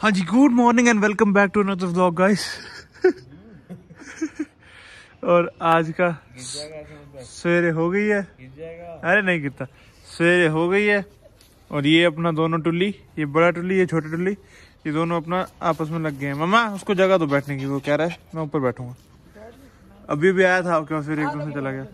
हाँ जी, good morning and welcome back to another vlog guys. और आज का सवेरे हो गई है। अरे नहीं गिरता, सवेरे हो गई है। और ये अपना दोनों टुल्ली, ये बड़ा टुल्ली, ये छोटी टुल्ली, ये दोनों अपना आपस में लग गए हैं। मामा उसको जगह तो बैठने की, वो कह रहा है मैं ऊपर बैठूंगा। अभी भी आया था क्यों, फिर एकदम से चला गया।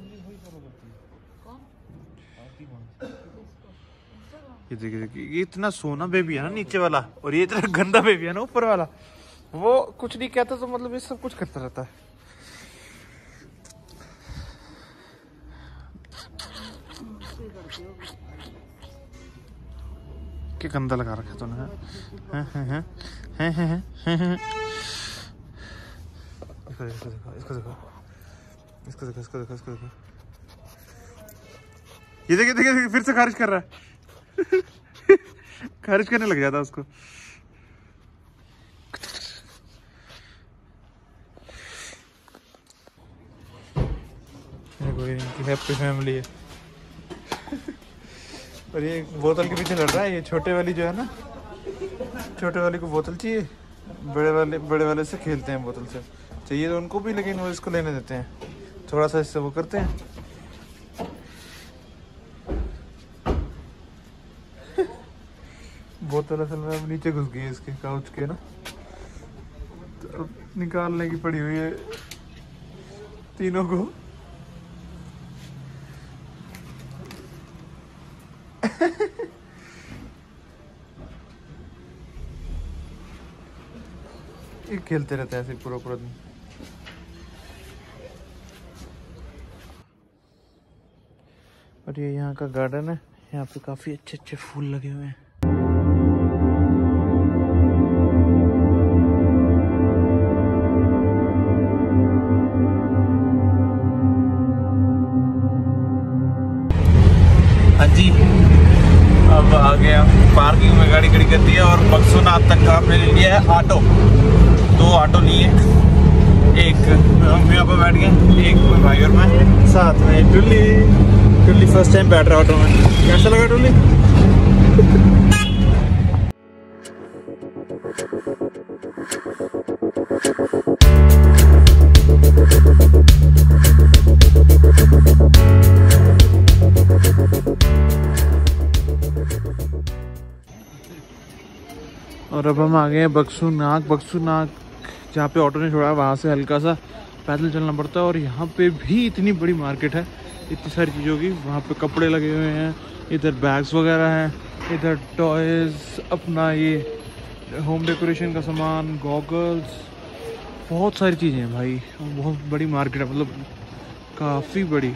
ये देखिए, ये इतना सोना बेबी है ना नीचे वाला, और ये इतना गंदा बेबी है ना ऊपर वाला। वो कुछ नहीं कहता तो मतलब ये सब कुछ करता रहता है। क्या गंदा लगा रखा है तूने? इसको देखो, इसको देखो, इसको देखो, इसको देखो, इसको देखो। ये देखिए, देखिए फिर से खारिज कर रहा है। खारिज करने लग जाता उसको। कोई इनकी हैप्पी फैमिली है। और ये बोतल के पीछे लड़ रहा है। ये छोटे वाली जो है ना, छोटे वाली को बोतल चाहिए, बड़े वाले से खेलते हैं। बोतल से चाहिए तो उनको भी, लेकिन वो इसको लेने देते हैं। थोड़ा सा इससे वो करते हैं। बोतल असल में अब नीचे घुस गई है इसके काउच के ना, तो अब निकालने की पड़ी हुई है तीनों को। ये खेलते रहते हैं ऐसे पूरा पूरा दिन। और ये यहाँ का गार्डन है, यहाँ पे काफी अच्छे अच्छे फूल लगे हुए हैं। हाँ जी, अब आ गया पार्किंग में, गाड़ी खड़ी कर दी है। और बक्सुनाथ तक का हमने ले लिया है ऑटो। 2 ऑटो लिए, एक हम यहाँ पर बैठ गए, एक में भाई और मैं, साथ में टुल्ली फर्स्ट टाइम बैठ रहा ऑटो में। कैसा लगा टुल्ली? और अब हम आ गए हैं बक्सुनाथ जहाँ पे ऑटो ने छोड़ा, वहाँ से हल्का सा पैदल चलना पड़ता है। और यहाँ पे भी इतनी बड़ी मार्केट है, इतनी सारी चीज़ों की। वहाँ पे कपड़े लगे हुए हैं, इधर बैग्स वगैरह हैं, इधर टॉयज़, अपना ये होम डेकोरेशन का सामान, गॉगल्स, बहुत सारी चीज़ें हैं भाई। बहुत बड़ी मार्केट है, मतलब काफ़ी बड़ी।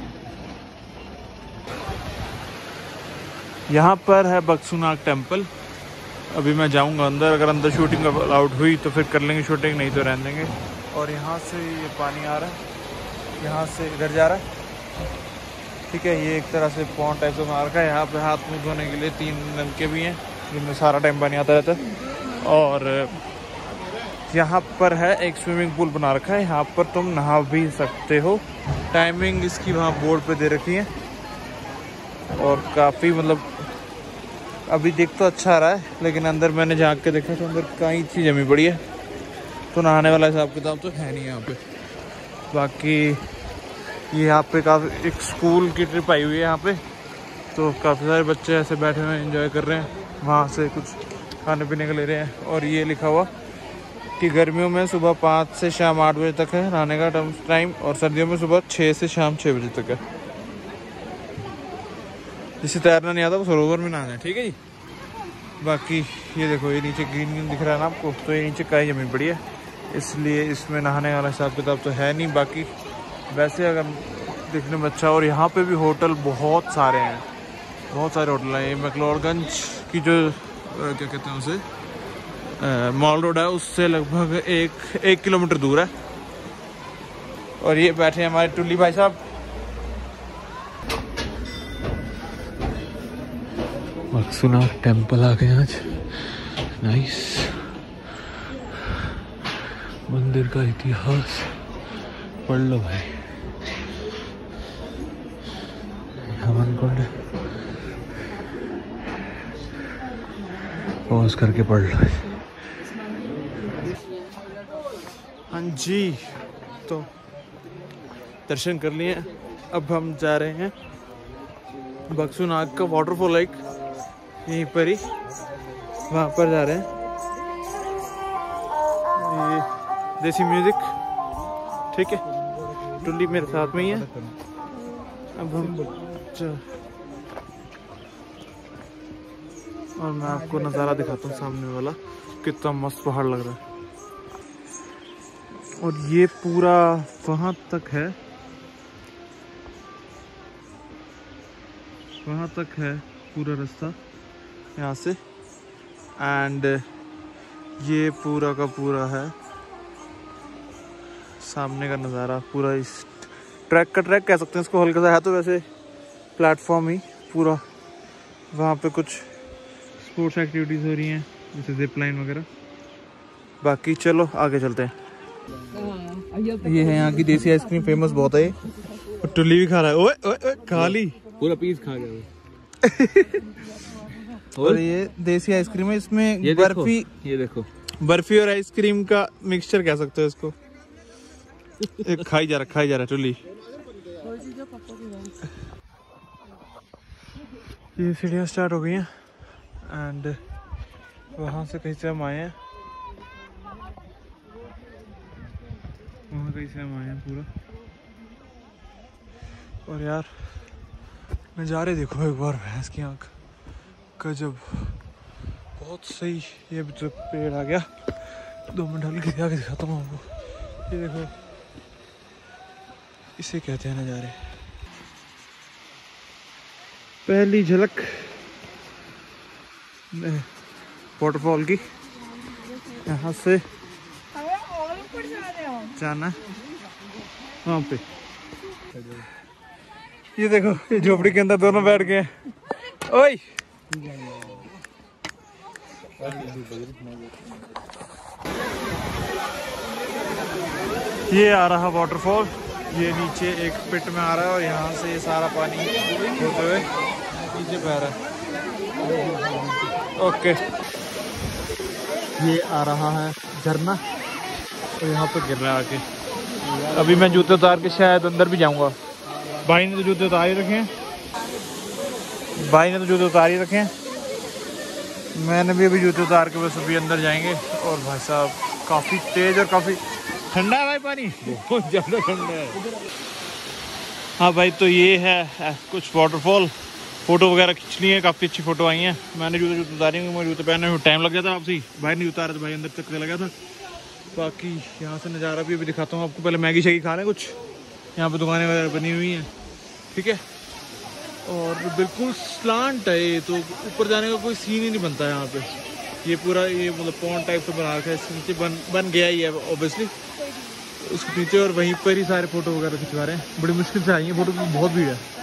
यहाँ पर है बक्सुनाथ टेम्पल। अभी मैं जाऊंगा अंदर, अगर अंदर शूटिंग अलाउड हुई तो फिर कर लेंगे शूटिंग, नहीं तो रहने देंगे। और यहाँ से ये पानी आ रहा है, यहाँ से इधर जा रहा है, ठीक है। ये एक तरह से पॉन्ड टाइप से मार रखा है। यहाँ पे हाथ मुँह धोने के लिए 3 नलके भी हैं, जिनमें सारा टाइम पानी आता रहता है। और यहाँ पर है एक स्विमिंग पूल बना रखा है, यहाँ पर तुम नहा भी सकते हो। टाइमिंग इसकी वहाँ बोर्ड पे दे रखी है। और काफ़ी मतलब अभी देख तो अच्छा आ रहा है, लेकिन अंदर मैंने झाँक के देखा तो अंदर कई चीज़ जमी पड़ी है, तो नहाने वाला हिसाब किताब तो है नहीं यहाँ पे। बाकी ये यहाँ पे काफ़ी एक स्कूल की ट्रिप आई हुई है यहाँ पे, तो काफ़ी सारे बच्चे ऐसे बैठे हुए एंजॉय कर रहे हैं। वहाँ से कुछ खाने पीने का ले रहे हैं। और ये लिखा हुआ कि गर्मियों में सुबह 5 से शाम 8 बजे तक है नहाने का टाइम, और सर्दियों में सुबह 6 से शाम 6 बजे तक है। जिसे तैरना नहीं आता वो सरोवर में नहाना है, ठीक है जी। बाकी ये देखो, ये नीचे ग्रीन दिख रहा है ना आपको, तो ये नीचे काई जमी पड़ी है, इसलिए इसमें नहाने वाला हिसाब किताब तो है नहीं। बाकी वैसे अगर देखने में अच्छा। और यहाँ पे भी होटल बहुत सारे हैं, बहुत सारे होटल हैं। ये मैक्लोडगंज की जो क्या कहते हैं उसे, मॉल रोड है, उससे लगभग 1 किलोमीटर दूर है। और ये बैठे हैं हमारे टुल्ली भाई साहब। बक्सुनाथ टेम्पल आ गए आज, नाइस। मंदिर का इतिहास पढ़ लो भाई। हवन कुंड पॉज करके पढ़ लो। हाँ जी, तो दर्शन कर लिए। अब हम जा रहे हैं बक्सू नाग का वाटरफॉल, एक यहीं पर ही, वहाँ पर जा रहे हैं। ये देसी म्यूजिक, ठीक है, टुल्ली मेरे साथ में ही है। अब हम और मैं आपको नज़ारा दिखाता हूँ सामने वाला, कितना मस्त पहाड़ लग रहा है। और ये पूरा वहाँ तक है, वहाँ तक है पूरा रास्ता यहाँ से। एंड ये पूरा का पूरा है सामने का नज़ारा, पूरा इस ट्रैक का ट्रैक कह सकते हैं इसको, हल्का सा है तो वैसे प्लेटफॉर्म ही पूरा। वहाँ पे कुछ स्पोर्ट्स एक्टिविटीज़ हो रही हैं जैसे जिप लाइन वगैरह। बाकी चलो आगे चलते हैं। ये है यहाँ की देसी आइसक्रीम, फेमस बहुत है। टुल्ली भी खा रहा है। ओए ओए ओए, खा ली, पूरा पीस खा गया। और ये देसी आइसक्रीम है, इसमें ये बर्फी, ये देखो बर्फी और आइसक्रीम का मिक्सचर कह सकते हो इसको। खाई जा रहा टुल्ली। ये सीढ़ियाँ स्टार्ट हो गई हैं एंड वहाँ से कहीं से हम आए हैं, वहाँ कहीं से हम आए हैं पूरा। और यार नज़ारे देखो एक बार, भैंस की आँख गजब, बहुत सही। ये जो पेड़ आ गया, 2 मिनट हल्के आगे दिखाता हूँ आपको। ये देखो, इसे कहते हैं नज़ारे। पहली झलक वाटरफॉल की, यहाँ से जाना है वहाँ पे। ये देखो, ये झोपड़ी के अंदर दोनों बैठ गए। ओए ये आ रहा वाटरफॉल, ये नीचे एक पिट में आ रहा है और यहाँ से ये सारा पानी होते हुए नीचे बह रहा है। ओके, ये आ रहा है झरना और यहाँ पे गिर रहा है आके। अभी मैं जूते उतार के शायद अंदर भी जाऊँगा। भाई ने तो जूते उतार ही रखे हैं, मैंने भी अभी जूते उतार के बस अभी अंदर जाएंगे। और भाई साहब काफ़ी तेज़ और काफ़ी ठंडा है भाई पानी, बहुत ज़्यादा ठंडा है। हाँ भाई, तो ये है कुछ वाटरफॉल, फ़ोटो वगैरह खींचनी है, काफ़ी अच्छी फ़ोटो आई हैं। मैंने जूते उतारी होंगे, मुझे जूते पहनने में टाइम लग जाता है आपसे। भाई नहीं उतारा तो भाई अंदर तक चला गया था। बाकी यहाँ से नज़ारा भी अभी दिखाता हूँ आपको। पहले मैगी शैगी खा लें कुछ, यहाँ पे दुकानें वगैरह बनी हुई हैं, ठीक है। और बिल्कुल स्लांट है ये, तो ऊपर जाने का कोई सीन ही नहीं बनता है यहाँ पे। ये पूरा ये मतलब पॉन्ड टाइप से बना रखा है, इसके नीचे बन गया ही है ऑब्वियसली उसके नीचे। और वहीं पर ही सारे फ़ोटो वगैरह खिंचवा रहे हैं, बड़ी मुश्किल से आई है फ़ोटो, बहुत भीड़ है।